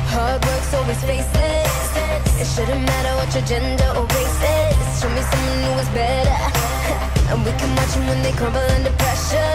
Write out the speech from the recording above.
Hard work's always faceless. It shouldn't matter what your gender or race is. Show me someone who is better, and we can watch them when they crumble under pressure.